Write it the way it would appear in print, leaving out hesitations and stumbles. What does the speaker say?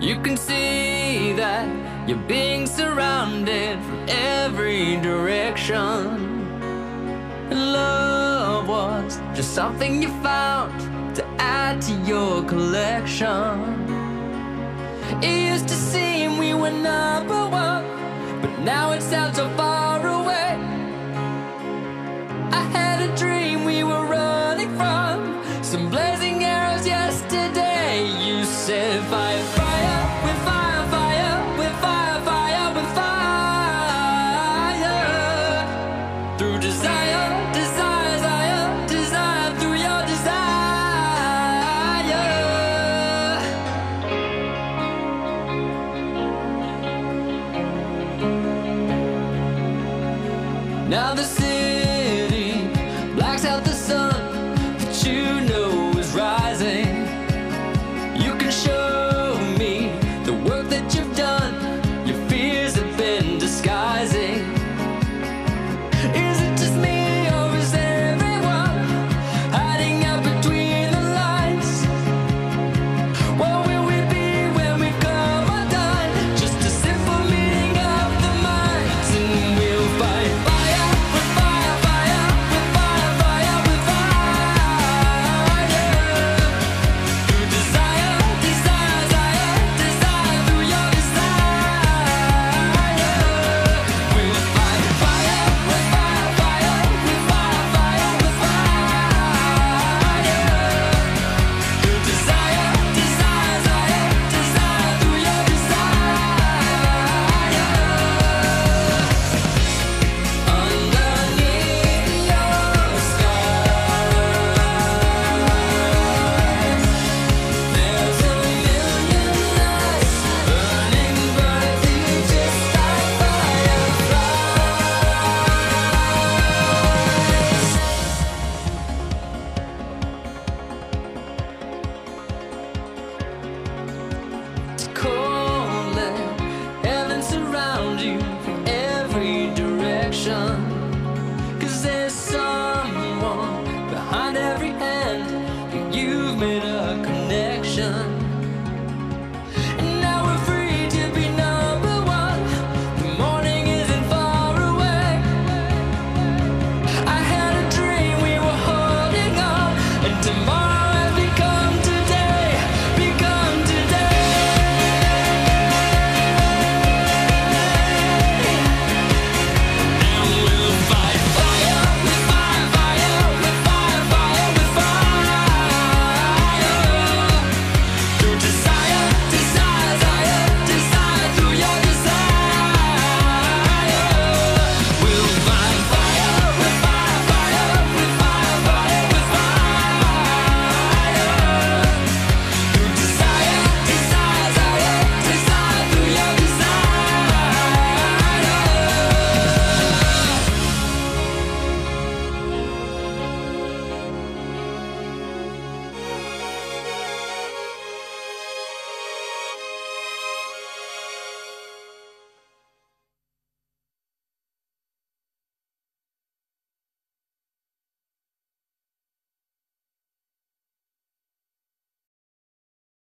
You can see that you're being surrounded from every direction. And love was just something you found to add to your collection. It used to seem we were number one, but now it sounds so far away. I had a dream we were running from some blazing arrows yesterday. You said fire.